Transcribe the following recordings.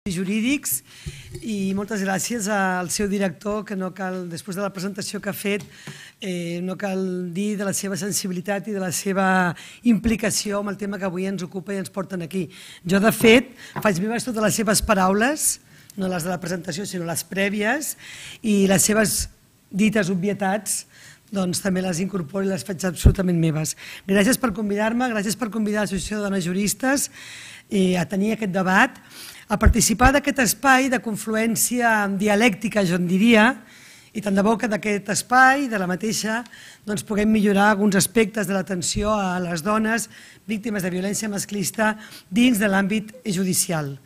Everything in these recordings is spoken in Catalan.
jurídics i moltes gràcies al seu director, que no cal, després de la presentació que ha fet, no cal dir de la seva sensibilitat i de la seva implicació amb el tema que avui ens ocupa i ens porten aquí. Jo, de fet, faig meves totes les seves paraules, no les de la presentació, sinó les prèvies, i les seves dites obvietats doncs també les incorporo i les faig absolutament meves. Gràcies per convidar-me, gràcies per convidar l'Associació de Dones Juristes a tenir aquest debat, a participar d'aquest espai de confluència dialèctica, jo en diria, i tant de bo que d'aquest espai, de la mateixa, doncs puguem millorar alguns aspectes de l'atenció a les dones víctimes de violència masclista dins de l'àmbit judicial.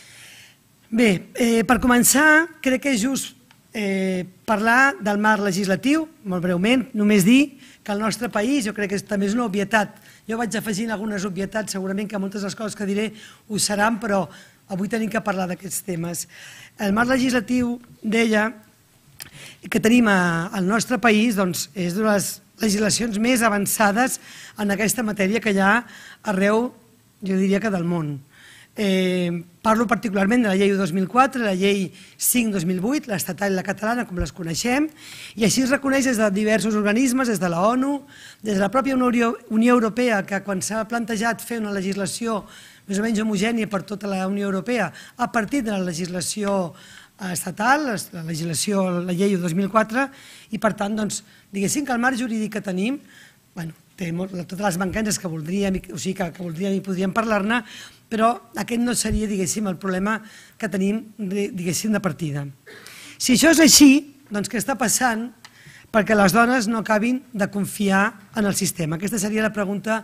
Bé, per començar, crec que és just parlar del marc legislatiu, molt breument, només dir que el nostre país, jo crec que també és una obvietat, jo vaig afegint algunes obvietats, segurament que moltes de les coses que diré ho seran, però avui tenim que parlar d'aquests temes. El marc legislatiu, deia, que tenim al nostre país és de les legislacions més avançades en aquesta matèria que hi ha arreu, jo diria que del món. Parlo particularment de la llei 2004, la llei 5-2008, l'estatal i la catalana, com les coneixem, i així es reconeix des de diversos organismes, des de la ONU, des de la pròpia Unió Europea, que quan s'ha plantejat fer una legislació més o menys homogènia per tota la Unió Europea, a partir de la legislació estatal, la llei 2004, i per tant, diguéssim que el marc jurídic que tenim, té totes les mancances que voldríem i podríem parlar-ne, però aquest no seria, diguéssim, el problema que tenim, diguéssim, de partida. Si això és així, doncs què està passant perquè les dones no acabin de confiar en el sistema? Aquesta seria la pregunta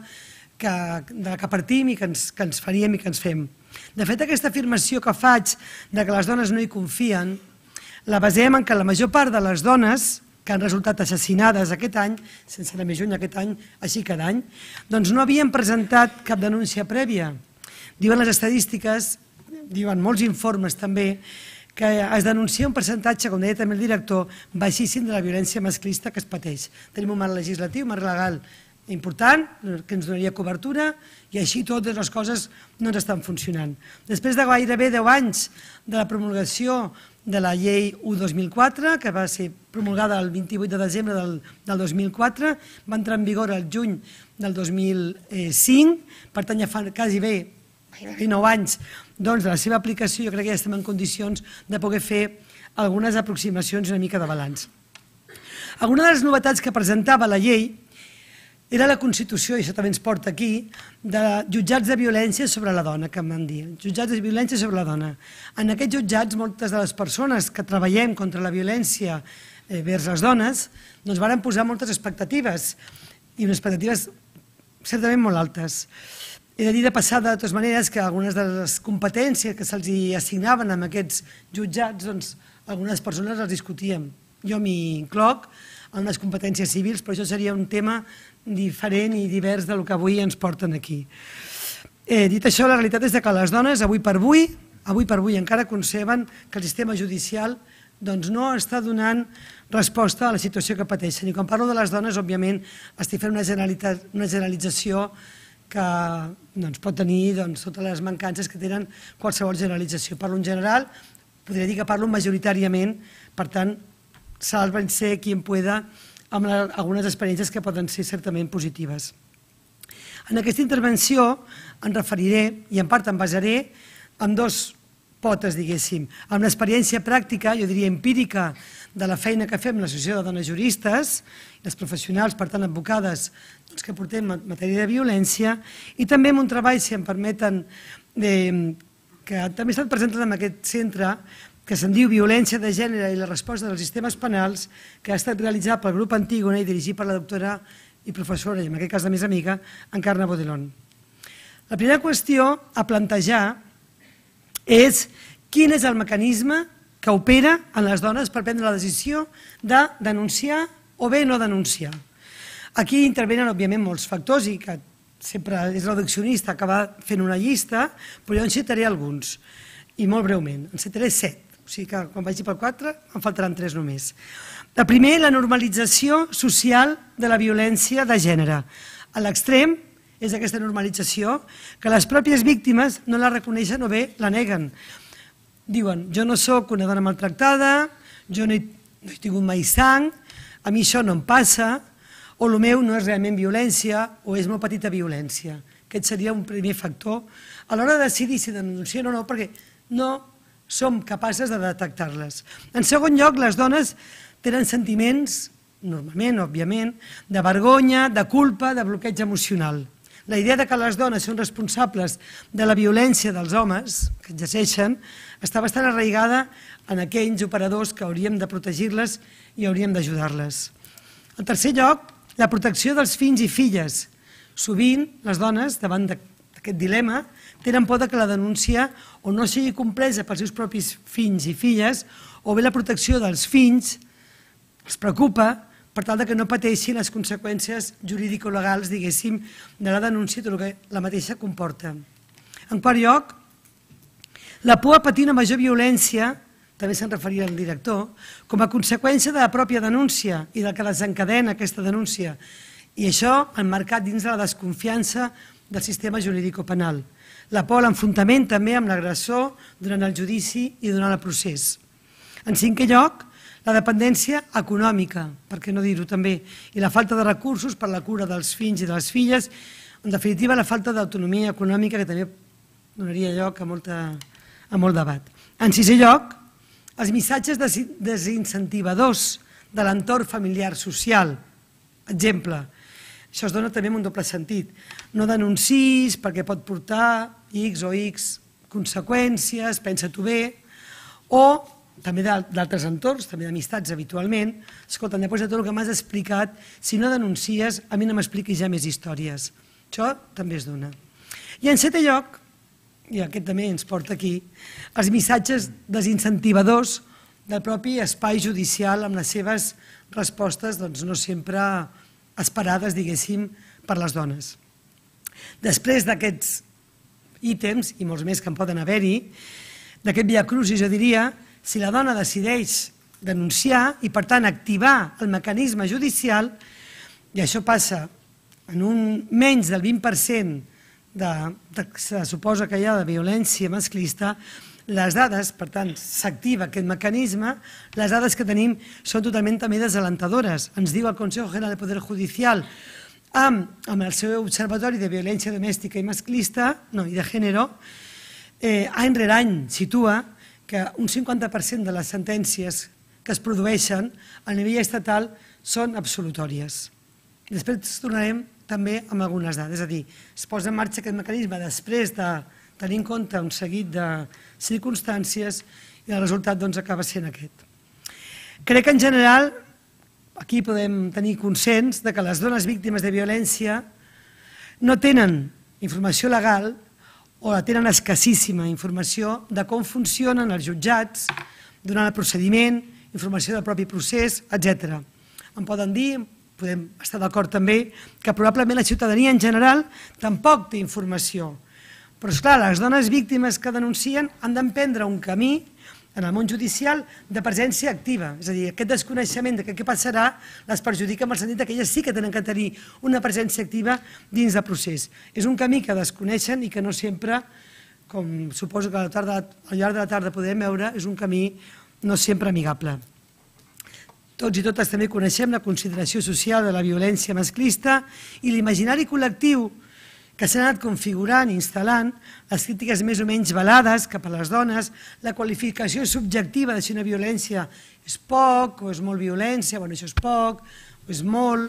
de la que partim i que ens faríem i que ens fem. De fet, aquesta afirmació que faig que les dones no hi confien, la basem en que la major part de les dones que han resultat assassinades aquest any, sense anar més lluny aquest any, així cada any, doncs no havien presentat cap denúncia prèvia. Diuen les estadístiques, diuen molts informes també, que es denuncia un percentatge, com deia també el director, baixíssim de la violència masclista que es pateix. Tenim un marc legislatiu, un marc legal important, que ens donaria cobertura, i així totes les coses no ens estan funcionant. Després de gairebé 10 anys de la promulgació de la llei 1-2004, que va ser promulgada el 28 de desembre del 2004, va entrar en vigor el juny del 2005, per tant ja fa quasi bé 9 anys de la seva aplicació. Jo crec que ja estem en condicions de poder fer algunes aproximacions i una mica de balanç. Alguna de les novetats que presentava la llei era la constitució, i això també ens porta aquí, de jutjats de violència sobre la dona, que em van dir. Jutjats de violència sobre la dona. En aquests jutjats, moltes de les persones que treballem contra la violència vers les dones, doncs varen posar moltes expectatives, i unes expectatives certament molt altes. He de dir de passada, de totes maneres, que algunes de les competències que se'ls assignaven en aquests jutjats, doncs algunes persones les discutíem. Jo m'hi incloc en les competències civils, però això seria un tema diferent i divers del que avui ens porten aquí. Dit això, la realitat és que les dones, avui per avui, encara conceben que el sistema judicial no està donant resposta a la situació que pateixen. I quan parlo de les dones, òbviament, estic fent una generalització que pot tenir totes les mancances que tenen qualsevol generalització. Parlo en general, podria dir que parlo majoritàriament, per tant, sálvense quien pueda, amb algunes experiències que poden ser certament positives. En aquesta intervenció em referiré, i en part em basaré, en dos potes, diguéssim, amb l'experiència pràctica, jo diria empírica, de la feina que fem l'Associació de Dones Juristes, les professionals, per tant, advocades, que portem en matèria de violència, i també amb un treball, si em permeten, que també ha estat presentat en aquest centre, que se'n diu Violència de gènere i la resposta dels sistemes penals, que ha estat realitzat pel grup Antígona i dirigit per la doctora i professora, i en aquest cas de més amiga, Encarna Bodelón. La primera qüestió a plantejar és quin és el mecanisme que opera en les dones per prendre la decisió de denunciar o bé no denunciar. Aquí intervenen, òbviament, molts factors i que sempre és reduccionista acabar fent una llista, però jo en citaré alguns, i molt breument, en citaré 7. O sigui que quan vagi pel 4 em faltaran 3 només. El primer, la normalització social de la violència de gènere. A l'extrem és aquesta normalització que les pròpies víctimes no la reconeixen o bé la neguen. diuen, jo no sóc una dona maltractada, jo no he tingut mai sang, a mi això no em passa, o el meu no és realment violència o és molt petita violència. Aquest seria un primer factor a l'hora de decidir si denuncien o no, perquè no som capaces de detectar-les. En segon lloc, les dones tenen sentiments, normalment, òbviament, de vergonya, de culpa, de bloqueig emocional. La idea que les dones són responsables de la violència dels homes que exerceixen està bastant arraigada en aquells operadors que hauríem de protegir-les i hauríem d'ajudar-les. En tercer lloc, la protecció dels fills i filles. Sovint, les dones, davant d'aquest dilema, tenen por que la denúncia o no sigui compresa pels seus propis fills i filles o bé la protecció dels fills els preocupa per tal que no pateixin les conseqüències jurídico-legals, diguéssim, de la denúncia i tot el que la mateixa comporta. En quart lloc, la por a patir una major violència, també se'n referia el director, com a conseqüència de la pròpia denúncia i del que desencadena aquesta denúncia. I això emmarcat dins de la desconfiança del sistema jurídico-penal. La por a l'enfrontament també amb l'agressor durant el judici i durant el procés. En cinquè lloc, la dependència econòmica, per què no dir-ho també, i la falta de recursos per la cura dels fills i de les filles, en definitiva la falta d'autonomia econòmica que també donaria lloc a molt debat. En sisè lloc, els missatges desincentivadors de l'entorn familiar social. Exemple, això es dona també en un doble sentit. No denuncis perquè pot portar X o X conseqüències, pensa-t'ho bé, o també d'altres entorns, també d'amistats habitualment, escolta, després de tot el que m'has explicat, si no denuncies, a mi no m'expliquis ja més històries. Això també es dona. I en setè lloc, i aquest també ens porta aquí, els missatges desincentivadors del propi espai judicial amb les seves respostes no sempre esperades, diguéssim, per les dones. Després d'aquests ítems, i molts més que en poden haver-hi, d'aquest viacrucis, jo diria, si la dona decideix denunciar i, per tant, activar el mecanisme judicial, i això passa en un menys del 20% que se suposa que hi ha de violència masclista, les dades, per tant, s'activa aquest mecanisme, les dades que tenim són totalment també desalentadores. Ens diu el Consejo General del Poder Judicial amb el seu observatori de violència domèstica i masclista, i de gènere, any rere any situa que un 50% de les sentències que es produeixen a nivell estatal són absolutòries. Després tornarem també amb algunes dades, és a dir, es posa en marxa aquest mecanisme després de tenir en compte un seguit de circumstàncies i el resultat acaba sent aquest. Crec que en general aquí podem tenir consens que les dones víctimes de violència no tenen informació legal o la tenen escassíssima informació de com funcionen els jutjats durant el procediment, informació del propi procés, etc. Em poden dir, podem estar d'acord també, que probablement la ciutadania en general tampoc té informació. Però, esclar, les dones víctimes que denuncien han d'emprendre un camí en el món judicial de presència activa. És a dir, aquest desconeixement de què passarà les perjudica en el sentit que elles sí que tenen que tenir una presència activa dins del procés. És un camí que desconeixen i que no sempre, com suposo que al llarg de la tarda podem veure, és un camí no sempre amigable. Tots i totes també coneixem la consideració social de la violència masclista i l'imaginari col·lectiu que s'han anat configurant i instal·lant, les crítiques més o menys velades cap a les dones, la qualificació subjectiva de si una violència és poc o és molt violència, bueno, això és poc o és molt.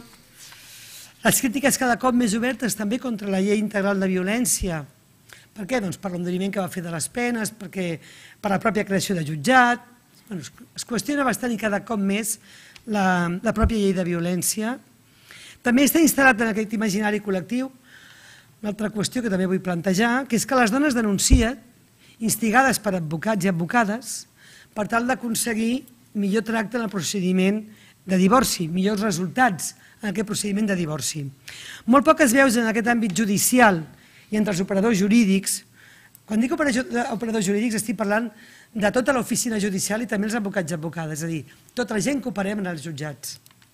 Les crítiques cada cop més obertes també contra la llei integral de violència. Per què? Doncs per l'enduriment que va fer de les penes, per la pròpia creació de jutjat. Es qüestiona bastant i cada cop més la pròpia llei de violència. També està instal·lat en aquest imaginari col·lectiu una altra qüestió que també vull plantejar, que és que les dones denuncien, instigades per advocats i advocades, per tal d'aconseguir millor tracte en el procediment de divorci, millors resultats en aquest procediment de divorci. Molt poques veus en aquest àmbit judicial i entre els operadors jurídics. Quan dic operadors jurídics estic parlant de tota l'oficina judicial i també els advocats i advocades, és a dir, tota la gent que operem en els jutjats.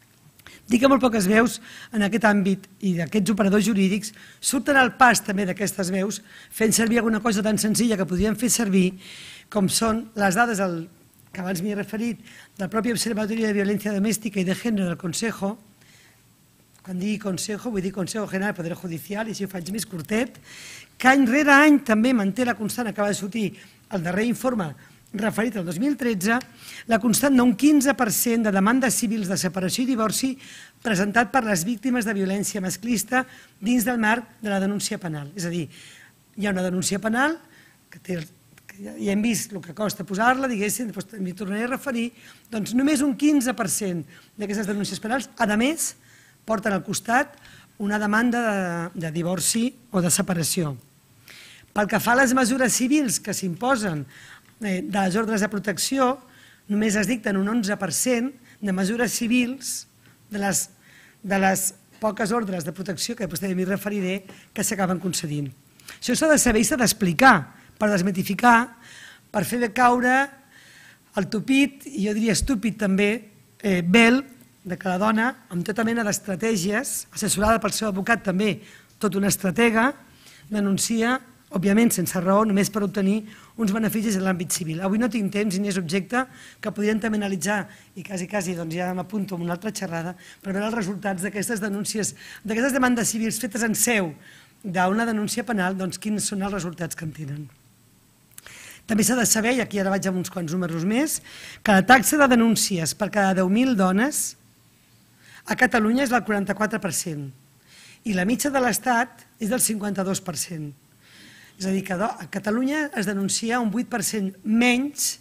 Dic que molt poques veus en aquest àmbit i d'aquests operadors jurídics surten al pas també d'aquestes veus fent servir alguna cosa tan senzilla que podríem fer servir com són les dades que abans m'hi he referit del propi Observatorio de Violencia Doméstica y de Género del Consejo. Quan digui Consejo vull dir Consejo General del Poder Judicial i així ho faig més curtet, que any rere any també manté la constant, acaba de sortir el darrer informe referit al 2013, la constant d'un 15% de demandes civils de separació i divorci presentat per les víctimes de violència masclista dins del marc de la denúncia penal. És a dir, hi ha una denúncia penal, que ja hem vist el que costa posar-la, diguéssim, després m'hi tornaré a referir, doncs només un 15% d'aquestes denúncies penals, a més, porten al costat una demanda de divorci o de separació. Pel que fa a les mesures civils que s'imposen de les ordres de protecció, només es dicten un 11% de mesures civils de les poques ordres de protecció, que després m'hi referiré, que s'acaben concedint. Això s'ha de saber i s'ha d'explicar per desmitificar, per fer de caure el tupit, i jo diria estúpid també, vel de que la dona, amb tota mena d'estratègies, assessorada pel seu advocat també, tot una estratega, denuncia, òbviament sense raó, només per obtenir uns beneficis en l'àmbit civil. Avui no tinc temps i n'és objecte que podríem també analitzar, i quasi ja m'apunto en una altra xerrada, per veure els resultats d'aquestes denúncies, d'aquestes demandes civils fetes en seu d'una denúncia penal, doncs quins són els resultats que en tenen. També s'ha de saber, i aquí ara vaig amb uns quants números més, que la taxa de denúncies per cada 10.000 dones a Catalunya és del 44% i la mitja de l'Estat és del 52%. És a dir, que a Catalunya es denuncia un 8% menys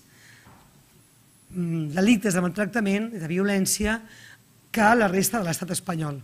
delictes de maltractament i de violència que la resta de l'estat espanyol.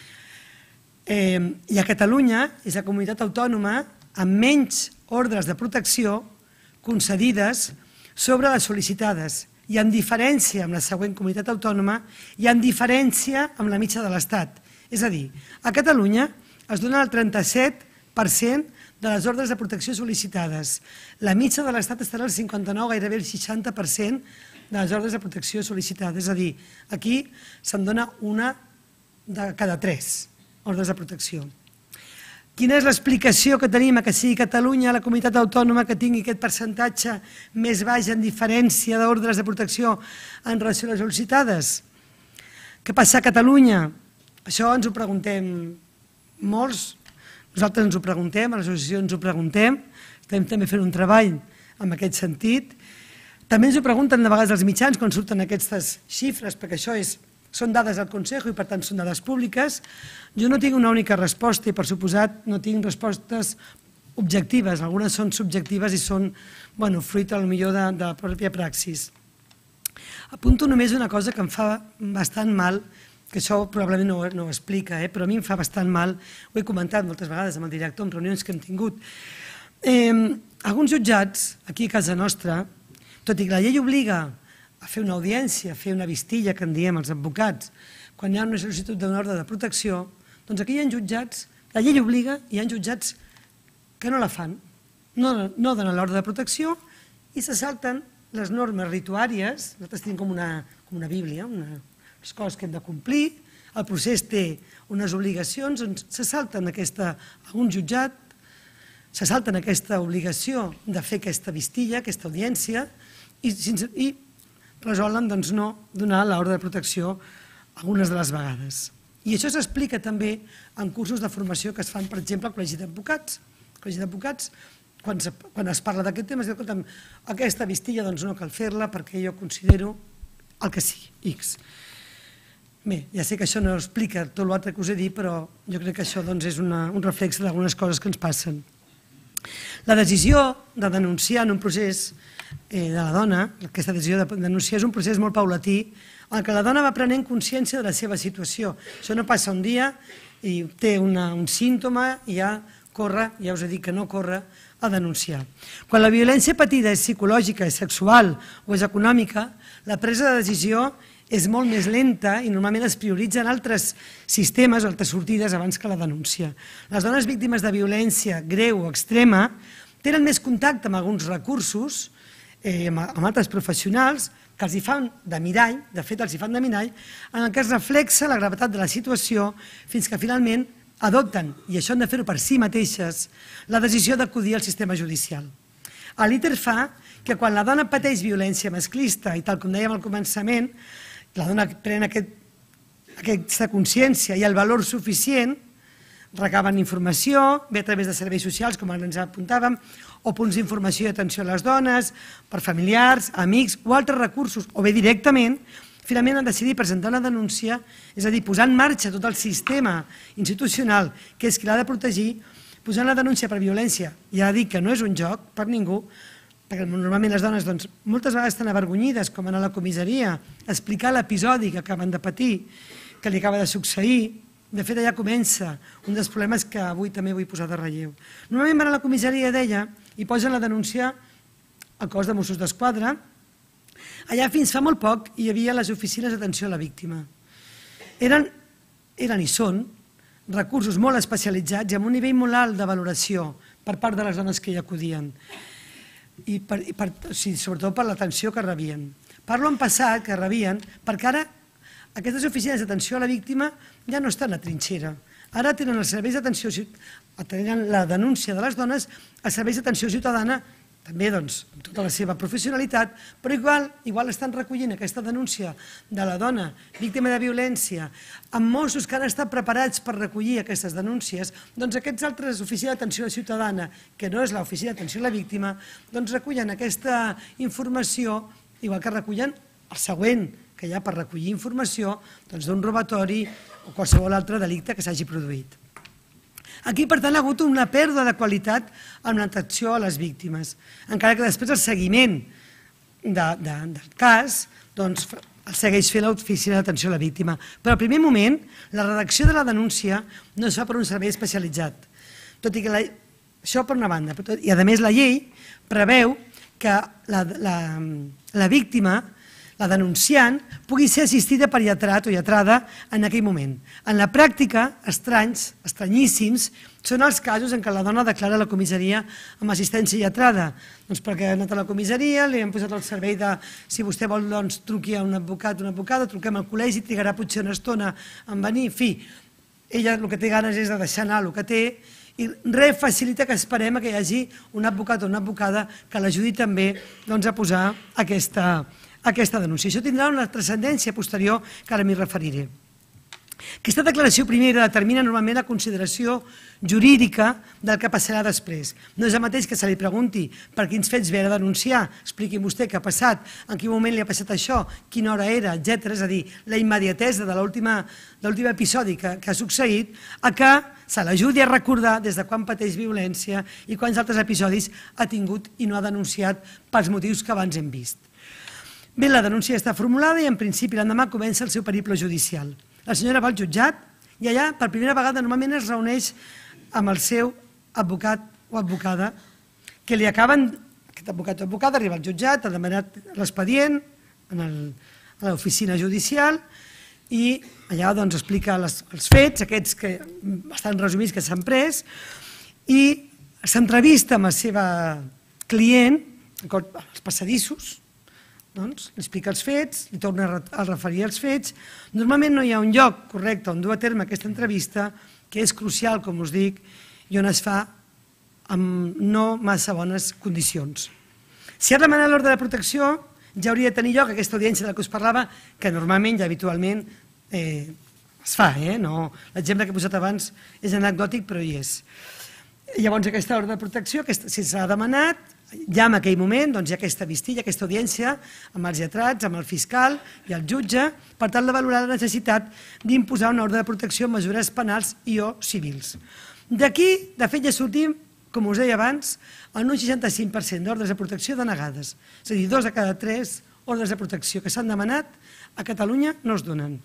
I a Catalunya és la comunitat autònoma amb menys ordres de protecció concedides sobre les sol·licitades, i en diferència amb la següent comunitat autònoma i en diferència amb la mitja de l'Estat. És a dir, a Catalunya es dona el 37% de les ordres de protecció sol·licitades. La mitja de l'Estat estarà al 59%, gairebé el 60% de les ordres de protecció sol·licitades. És a dir, aquí se'n dona una de cada 3 ordres de protecció. Quina és l'explicació que tenim a que sigui Catalunya la comunitat autònoma que tingui aquest percentatge més baix en diferència d'ordres de protecció en relació a les sol·licitades? Què passa a Catalunya? Això ens ho preguntem molts, nosaltres ens ho preguntem, a l'associació ens ho preguntem, estem també fent un treball en aquest sentit. També ens ho pregunten de vegades els mitjans quan surten aquestes xifres, perquè això són dades del Consejo i per tant són dades públiques. Jo no tinc una única resposta i per suposat no tinc respostes objectives, algunes són subjectives i són fruit potser de la pròpia praxis. Apunto només una cosa que em fa bastant mal, que això probablement no ho explica, però a mi em fa bastant mal, ho he comentat moltes vegades amb el director en reunions que hem tingut. Alguns jutjats, aquí a casa nostra, tot i que la llei obliga a fer una audiència, a fer una vistilla, que en diem els advocats, quan hi ha una sol·licitud d'una ordre de protecció, doncs aquí hi ha jutjats, la llei obliga, i hi ha jutjats que no la fan, no donen l'ordre de protecció i se salten les normes rituàries, nosaltres tenim com una bíblia, les coses que hem de complir, el procés té unes obligacions, doncs se salten un jutjat, se salten aquesta obligació de fer aquesta vistilla, aquesta audiència, i resolen no donar l'ordre de protecció algunes de les vegades. I això s'explica també en cursos de formació que es fan, per exemple, al Col·legi d'Advocats. Al Col·legi d'Advocats, quan es parla d'aquest tema, es diu que aquesta vistilla no cal fer-la perquè jo considero el que sigui, X. Bé, ja sé que això no explica tot l'altre que us he dit, però jo crec que això és un reflex d'algunes coses que ens passen. La decisió de denunciar en un procés de la dona, aquesta decisió de denunciar és un procés molt paulatí en què la dona va prenent consciència de la seva situació. Això no passa un dia i té un símptoma i ja corre, ja us he dit que no corre, a denunciar. Quan la violència patida és psicològica, és sexual o és econòmica, la presa de decisió és molt més lenta i normalment es prioritzen altres sistemes o altres sortides abans que la denúncia. Les dones víctimes de violència greu o extrema tenen més contacte amb alguns recursos, amb altres professionals, que els hi fan de mirall, de fet els hi fan de mirall, en què es reflexa la gravetat de la situació fins que finalment adopten, i això han de fer-ho per si mateixes, la decisió d'acudir al sistema judicial. L'ITER fa que quan la dona pateix violència masclista, i tal com dèiem al començament, la dona pren aquesta consciència i el valor suficient, recaben informació, bé a través de serveis socials, com ens apuntàvem, o punts d'informació i atenció a les dones, per familiars, amics o altres recursos, o bé directament, finalment han decidit presentar una denúncia, és a dir, posar en marxa tot el sistema institucional, que és qui l'ha de protegir, posant la denúncia per violència. Ja dic que no és un joc per ningú, perquè normalment les dones moltes vegades estan avergonyides, com anar a la comissaria, explicar l'episodi que acaben de patir, que li acaba de succeir. De fet, allà comença un dels problemes que avui també vull posar de relleu. Normalment van a la comissaria, deia, i posen la denúncia al cos de Mossos d'Esquadra. Allà fins fa molt poc hi havia les oficines d'atenció a la víctima. Eren i són recursos molt especialitzats i amb un nivell molt alt de valoració per part de les dones que hi acudien, i sobretot per l'atenció que rebien. Parlo en passat, que rebien, perquè ara aquestes oficines d'atenció a la víctima ja no estan a trinxera. Ara tenen els serveis d'atenció, tenen la denúncia de les dones, els serveis d'atenció ciutadana, també amb tota la seva professionalitat, però igual estan recollint aquesta denúncia de la dona víctima de violència amb Mossos que han estat preparats per recollir aquestes denúncies, doncs aquests altres oficines d'atenció ciutadana, que no és l'oficina d'atenció a la víctima, doncs recullen aquesta informació, igual que recullen el següent, que hi ha per recollir informació d'un robatori o qualsevol altre delicte que s'hagi produït. Aquí, per tant, ha hagut una pèrdua de qualitat en l'atenció a les víctimes, encara que després el seguiment del cas el segueix fent l'oficina d'atenció a la víctima. Però al primer moment, la redacció de la denúncia no es fa per un servei especialitzat, tot i que això per una banda, i a més la llei preveu que la víctima, la denunciant, pugui ser assistida per lletrat o lletrada en aquell moment. En la pràctica, estranyíssims, són els casos en què la dona declara a la comissaria amb assistència lletrada, perquè ha anat a la comissaria, li han posat el servei de si vostè vol truqui a un advocat o una advocada, truquem al col·legi, trigarà potser una estona en venir, en fi, ella el que té ganes és de deixar anar el que té, i res facilita que esperem que hi hagi un advocat o una advocada que l'ajudi també a posar aquesta denúncia. Això tindrà una transcendència posterior que ara m'hi referiré. Aquesta declaració primera determina normalment la consideració jurídica del que passarà després. No és el mateix que se li pregunti per quins fets ve a denunciar, expliqui vostè què ha passat, en quin moment li ha passat això, quina hora era, etc. És a dir, la immediatesa de l'últim episodi que ha succeït, a que se l'ajudi a recordar des de quan pateix violència i quants altres episodis ha tingut i no ha denunciat pels motius que abans hem vist. Bé, la denúncia està formulada i en principi l'endemà comença el seu periple judicial. La senyora va al jutjat i allà per primera vegada normalment es reuneix amb el seu advocat o advocada que li acaben, aquest advocat o advocada arriba al jutjat, ha demanat l'expedient a l'oficina judicial i allà explica els fets, aquests que estan resumits que s'han pres, i s'entrevista amb la seva client als passadissos, li explica els fets, li torna a referir els fets. Normalment no hi ha un lloc correcte on dur a terme aquesta entrevista, que és crucial, com us dic, i on es fa amb no massa bones condicions. Si ha demanat l'ordre de protecció, ja hauria de tenir lloc aquesta audiència de la que us parlava, que normalment i habitualment es fa. L'exemple que he posat abans és anecdòtic, però hi és. Llavors, aquesta ordre de protecció, si s'ha demanat, ja en aquell moment hi ha aquesta vistilla, aquesta audiència amb els lletrats, amb el fiscal i el jutge, per tal de valorar la necessitat d'imposar una ordre de protecció amb mesures penals i o civils. D'aquí, de fet, ja sortim, com us deia abans, en un 65% d'ordres de protecció denegades. És a dir, 2 de cada 3 ordres de protecció que s'han demanat a Catalunya no es donen.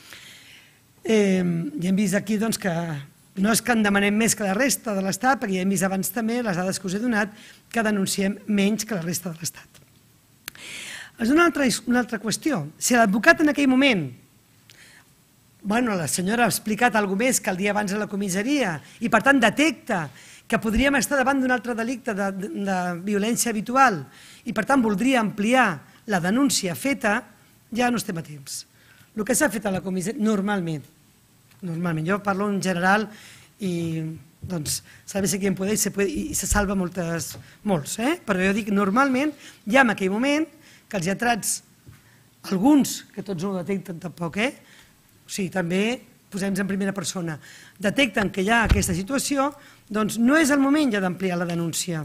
I hem vist aquí que no és que en demanem més que la resta de l'Estat, perquè ja hem vist abans també, les dades que us he donat, que denunciem menys que la resta de l'Estat. És una altra qüestió. Si l'advocat en aquell moment, la senyora ha explicat alguna més que el dia abans a la comissaria i per tant detecta que podríem estar davant d'un altre delicte de violència habitual i per tant voldria ampliar la denúncia feta, ja no estem a temps. El que s'ha fet a la comissaria, normalment, jo parlo en general i sálvese quien puede i se salva molts, però jo dic normalment, ja en aquell moment que els lletrats, alguns, que tots no ho detecten tampoc, o sigui, també posem en primera persona, detecten que hi ha aquesta situació, doncs no és el moment ja d'ampliar la denúncia.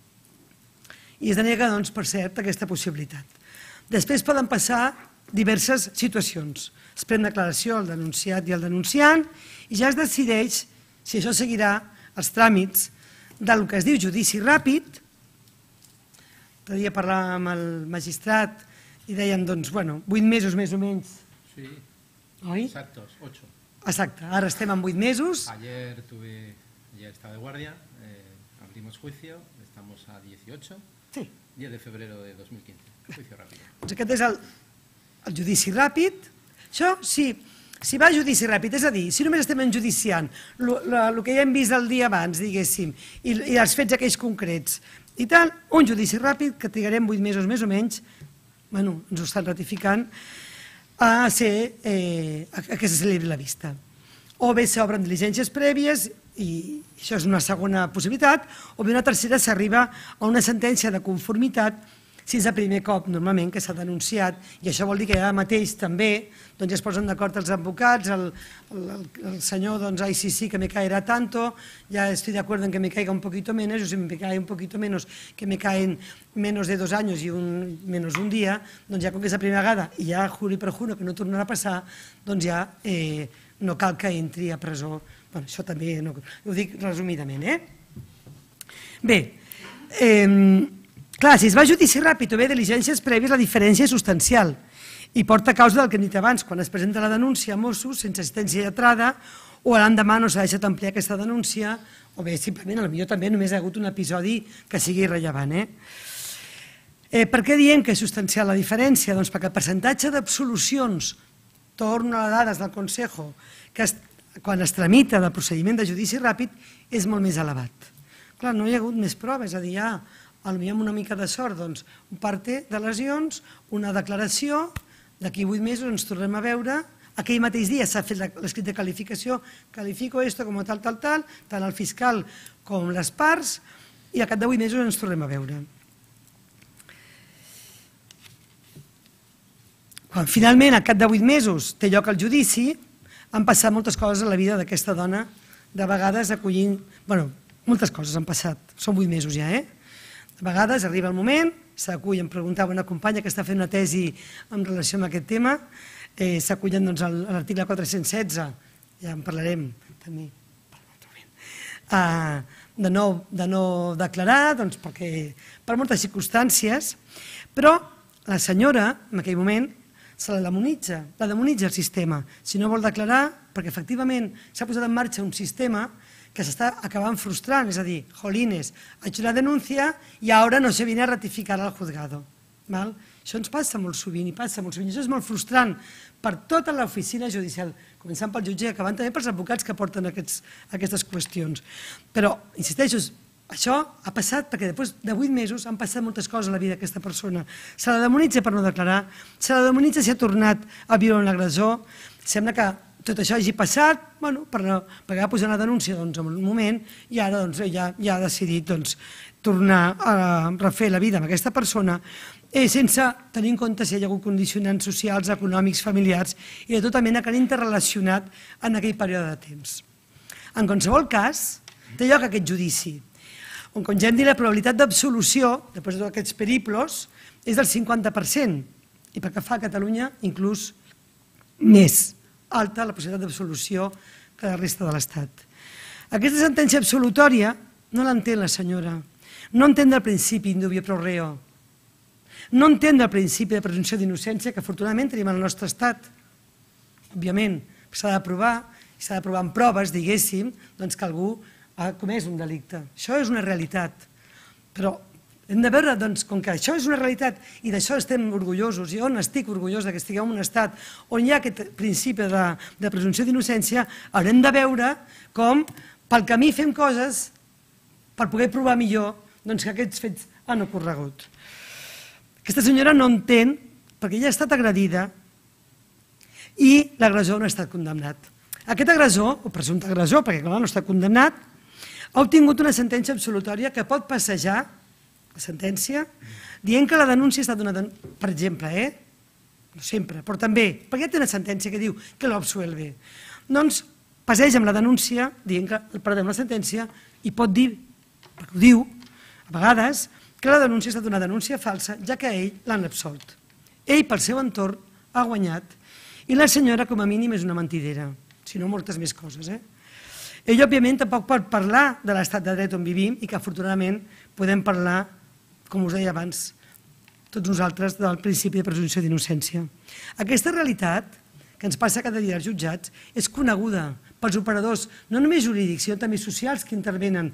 I es denega, doncs, per cert, aquesta possibilitat. Després poden passar diverses situacions. Es pren declaració el denunciat i el denunciant i ja es decideix si això seguirà els tràmits del que es diu judici ràpid. L'altre dia parlàvem amb el magistrat i deien, doncs, 8 mesos més o menys. Sí, exactos, 8. Exacte, ara estem en 8 mesos. Ayer estaba de guardia, abrimos juicio, estamos a 18, 10 de febrero de 2015, juicio rápido. Doncs aquest és el judici ràpid. Això, si va a judici ràpid, és a dir, si només estem enjudiciant el que ja hem vist el dia abans, diguéssim, i els fets aquells concrets i tal, un judici ràpid que trigarem 8 mesos més o menys, ens ho estan ratificant, a que se celebri la vista. O bé s'obren diligències prèvies, i això és una segona possibilitat, o bé una tercera s'arriba a una sentència de conformitat si és el primer cop, normalment, que s'ha denunciat, i això vol dir que ara mateix també ja es posen d'acord els advocats, el senyor, ai, sí, que me caerá tanto, ya estoy de acuerdo en que me caiga un poquito menos, o si me cae un poquito menos, que me caen menos de 2 años i menos un dia, doncs ja com que és la primera vegada, i ja juro i perjuro que no tornarà a passar, doncs ja no cal que entri a presó. Bé, això també ho dic resumidament, Bé, clar, si es va a judici ràpid o bé diligències prèvies, la diferència és substancial i porta a causa del que hem dit abans, quan es presenta la denúncia a Mossos sense assistència lletrada o l'endemà no s'ha deixat ampliar aquesta denúncia o bé simplement, potser també només hi ha hagut un episodi que sigui rellevant. Per què diem que és substancial la diferència? Doncs perquè el percentatge d'absolucions, torno a les dades del Consejo, que quan es tramita del procediment de judici ràpid és molt més elevat. Clar, no hi ha hagut més proves, és a dir, potser amb una mica de sort, doncs, un parte de lesions, una declaració, d'aquí 8 mesos ens tornem a veure, aquell mateix dia s'ha fet l'escrit de qualificació, califico esto com tal, tant el fiscal com les parts, i al cap de 8 mesos ens tornem a veure. Quan finalment, al cap de 8 mesos, té lloc el judici, han passat moltes coses a la vida d'aquesta dona, de vegades acollint... Bé, moltes coses han passat, són 8 mesos ja, De vegades arriba el moment, s'acull, em preguntava una companya que està fent una tesi en relació amb aquest tema, s'acullen a l'article 416, ja en parlarem també, de no declarar, per moltes circumstàncies, però la senyora, en aquell moment, se la demonitza el sistema. Si no vol declarar, perquè efectivament s'ha posat en marxa un sistema que s'està acabant frustrant, és a dir, jolines, ha hecho una denuncia i ara no se viene a ratificar al juzgado. Això ens passa molt sovint i passa molt sovint. Això és molt frustrant per tota l'oficina judicial, començant pel jutge i acabant també pels advocats que porten aquestes qüestions. Però, insisteixo, això ha passat perquè després de 8 mesos han passat moltes coses a la vida d'aquesta persona. Se la demonitza per no declarar, se la demonitza si ha tornat a viure un agressor, sembla que tot això hagi passat, perquè va posar una denúncia en un moment i ara ja ha decidit tornar a refer la vida amb aquesta persona sense tenir en compte si hi ha hagut condicionants socials, econòmics, familiars i de tota mena que han interrelacionat en aquell període de temps. En qualsevol cas, té lloc aquest judici, on, com ja hem dit, la probabilitat d'absolució, després de tots aquests periplos, és del 50%, i pel que fa a Catalunya, inclús més alta la possibilitat d'absolució que la resta de l'Estat. Aquesta sentència absolutòria no l'entén la senyora, no entén el principi indubio pro reo, no entén el principi de presumpció d'innocència que afortunadament tenim al nostre Estat. Òbviament, s'ha d'aprovar, i s'ha d'aprovar amb proves, diguéssim, que algú ha comès un delicte. Això és una realitat. Però hem de veure, com que això és una realitat i d'això estem orgullosos, i on estic orgullós que estiguem en un estat on hi ha aquest principi de presumpció d'innocència, haurem de veure com pel camí fem coses per poder provar millor que aquests fets han ocorregut. Aquesta senyora no entén perquè ella ha estat agredida i l'agressor no ha estat condemnat. Aquest agressor, o presumpte agressor, perquè clar no està condemnat, ha obtingut una sentència absolutòria que pot passejar, la sentència, dient que la denúncia ha estat donada, per exemple, no sempre, però també, perquè ja té una sentència que diu que l'absuelve. Doncs passeja amb la denúncia, dient que perdem la sentència, i pot dir, perquè ho diu, a vegades, que la denúncia ha estat una denúncia falsa, ja que a ell l'han absolt. Ell, pel seu entorn, ha guanyat, i la senyora, com a mínim, és una mentidera, si no moltes més coses. Ell, òbviament, tampoc pot parlar de l'estat de dret on vivim i que, afortunadament, podem parlar, com us deia abans, tots nosaltres, del principi de presumpció d'innocència. Aquesta realitat, que ens passa cada dia als jutjats, és coneguda pels operadors, no només jurídics, sinó també socials que intervenen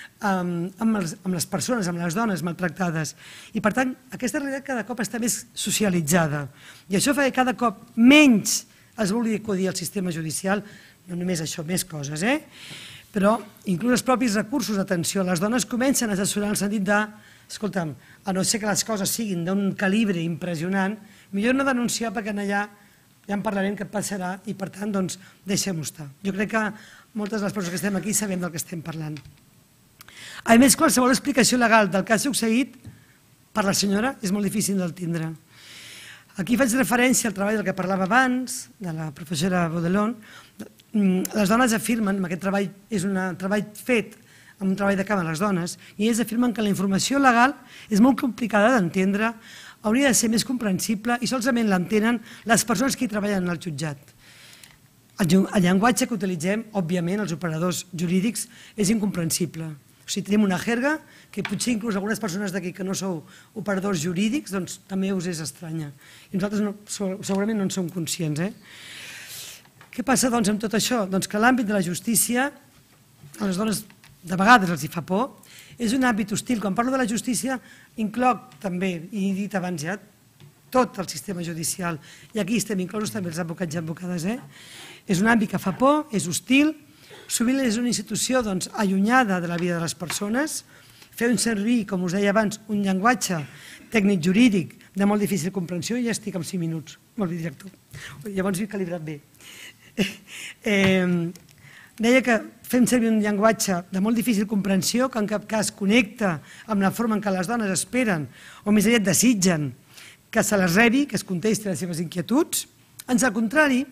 amb les persones, amb les dones maltractades. I, per tant, aquesta realitat cada cop està més socialitzada. I això fa que cada cop menys es vulgui acudir al sistema judicial, no només això, més coses, però inclús els propis recursos d'atenció a les dones comencen a assessorar en el sentit de, escolta'm, a no ser que les coses siguin d'un calibre impressionant, millor no denunciar perquè allà ja en parlarem què passarà i, per tant, doncs, deixem-ho estar. Jo crec que moltes de les persones que estem aquí sabem del que estem parlant. A més, qualsevol explicació legal del que ha succeït per la senyora és molt difícil d'entendre. Aquí faig referència al treball del que parlava abans, de la professora Baudelaire. Les dones afirmen, aquest treball és un treball fet amb un treball de camp a les dones, i elles afirmen que la informació legal és molt complicada d'entendre, hauria de ser més comprensible i solament l'entenen les persones que hi treballen al jutjat. El llenguatge que utilitzem, òbviament, els operadors jurídics, és incomprensible. O sigui, tenim una jerga que potser inclús algunes persones d'aquí que no sou operadors jurídics doncs també us és estranya. I nosaltres segurament no en som conscients. Què passa doncs amb tot això? Doncs que l'àmbit de la justícia, a les dones de vegades els hi fa por, és un àmbit hostil. Quan parlo de la justícia incloc també, i he dit abans ja, tot el sistema judicial, i aquí estem inclosos també els advocats i advocades. És un àmbit que fa por, és hostil, sovint és una institució allunyada de la vida de les persones, fer servir, com us deia abans, un llenguatge tècnic jurídic de molt difícil comprensió i ja estic en 5 minuts. Molt bé, director. Llavors he calibrat bé. Deia que fem servir un llenguatge de molt difícil comprensió que en cap cas connecta amb la forma en què les dones esperen o més aviat desitgen que se les rebi, que es contesti les seves inquietuds. Ans al contrari,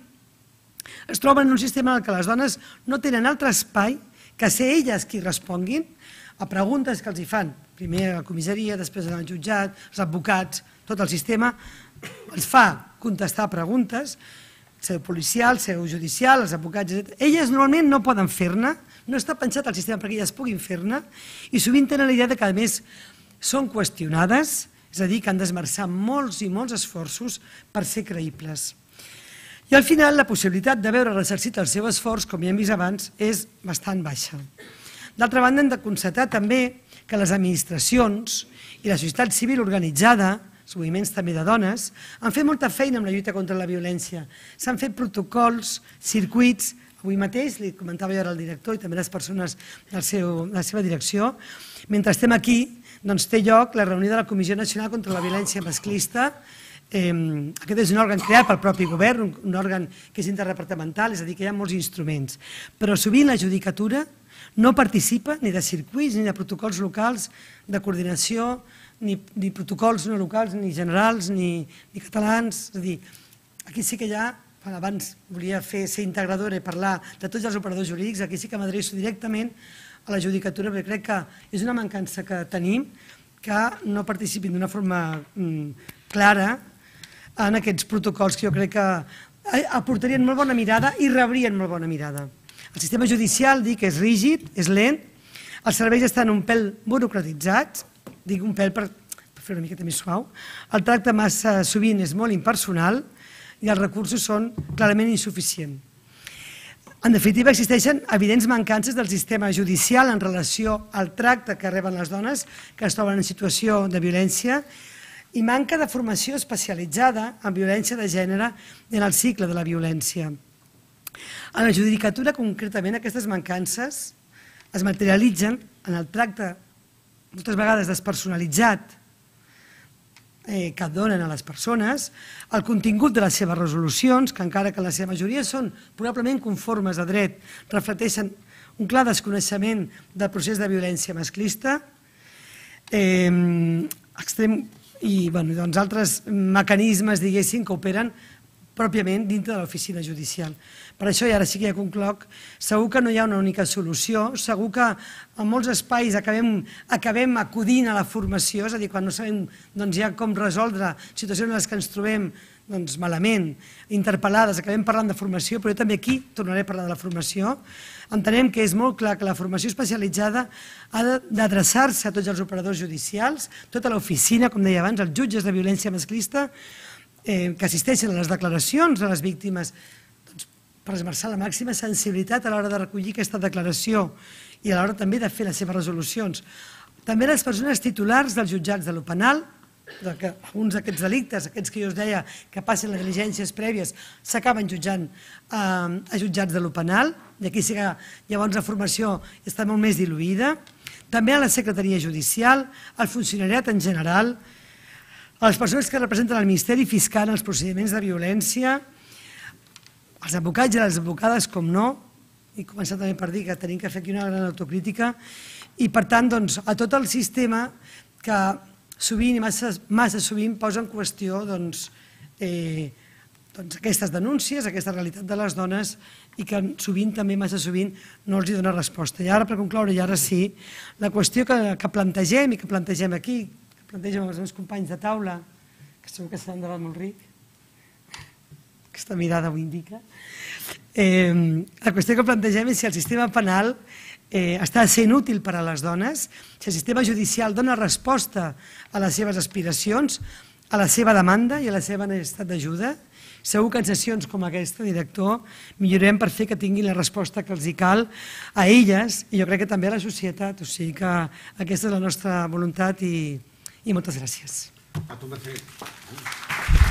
es troben en un sistema en què les dones no tenen altre espai que ser elles qui responguin a preguntes que els hi fan, primer a la comissaria, després al jutjat, els advocats, tot el sistema els fa contestar preguntes, seu policial, seu judicial, els advocats, etc. Elles normalment no poden fer-ne, no està pensat el sistema perquè elles puguin fer-ne, i sovint tenen la idea que, a més, són qüestionades, és a dir, que han d'esmerçar molts i molts esforços per ser creïbles. I al final la possibilitat de veure ressarcit el seu esforç, com ja hem vist abans, és bastant baixa. D'altra banda, hem de constatar també que les administracions i la societat civil organitzada, els moviments també de dones, han fet molta feina amb la lluita contra la violència. S'han fet protocols, circuits. Avui mateix, li comentava jo ara al director i també les persones de la seva direcció, mentre estem aquí, doncs té lloc la reunió de la Comissió Nacional contra la Violència Masclista. Aquest és un òrgan creat pel propi govern, un òrgan que és interdepartamental, és a dir, que hi ha molts instruments. Però sovint la judicatura no participa ni de circuits ni de protocols locals de coordinació, ni protocols no locals, ni generals, ni catalans. És a dir, aquí sí que hi ha, abans volia ser integradora i parlar de tots els operadors jurídics, aquí sí que m'adreço directament a la judicatura, perquè crec que és una mancança que tenim, que no participin d'una forma clara en aquests protocols que jo crec que aportarien molt bona mirada i rebrien molt bona mirada. El sistema judicial, dic, és rígid, és lent, els serveis estan un pèl burocratitzats, dic un pèl per fer una miqueta més suau, el tracte massa sovint és molt impersonal i els recursos són clarament insuficients. En definitiva, existeixen evidents mancances del sistema judicial en relació al tracte que reben les dones que es troben en situació de violència i manca de formació especialitzada en violència de gènere i en el cicle de la violència. En la judicatura, concretament, aquestes mancances es materialitzen en el tracte moltes vegades despersonalitzat que donen a les persones, el contingut de les seves resolucions, que encara que la seva majoria són probablement conformes a dret, reflecteixen un clar desconeixement del procés de violència masclista i altres mecanismes, diguéssim, que operen pròpiament dintre de l'oficina judicial. Per això, i ara sí que ja concloc, segur que no hi ha una única solució, segur que en molts espais acabem acudint a la formació, és a dir, quan no sabem ja com resoldre situacions en les que ens trobem malament, interpel·lades, acabem parlant de formació, però jo també aquí tornaré a parlar de la formació. Entenem que és molt clar que la formació especialitzada ha d'adreçar-se a tots els operadors judicials, tota l'oficina, com deia abans, els jutges de violència masclista, que assisteixen a les declaracions de les víctimes, per esmerçar la màxima sensibilitat a l'hora de recollir aquesta declaració i a l'hora també de fer les seves resolucions. També les persones titulars dels jutjats de lo penal, que alguns d'aquests delictes, aquests que jo us deia que passen les diligències prèvies, s'acaben jutjant a jutjats de lo penal, i aquí sí que llavors la formació està molt més diluïda. També a la secretaria judicial, al funcionariat en general, a les persones que representen el Ministeri Fiscal en els procediments de violència, als advocats i a les advocades, com no, i començar també per dir que tenim que fer aquí una gran autocrítica, i per tant a tot el sistema que sovint i massa sovint posa en qüestió aquestes denúncies, aquesta realitat de les dones i que sovint, també massa sovint, no els dona resposta. I ara, per concloure, i ara sí, la qüestió que plantegem i que plantegem aquí, plantegen els meus companys de taula, que segur que serà un debat molt ric, aquesta mirada ho indica. La qüestió que plantegem és si el sistema penal està sent útil per a les dones, si el sistema judicial dona resposta a les seves aspiracions, a la seva demanda i a la seva necessitat d'ajuda. Segur que en sessions com aquesta, director, millorem per fer que tinguin la resposta que els hi cal a elles i jo crec que també a la societat. O sigui que aquesta és la nostra voluntat i moltes gràcies. A tu, Mercè.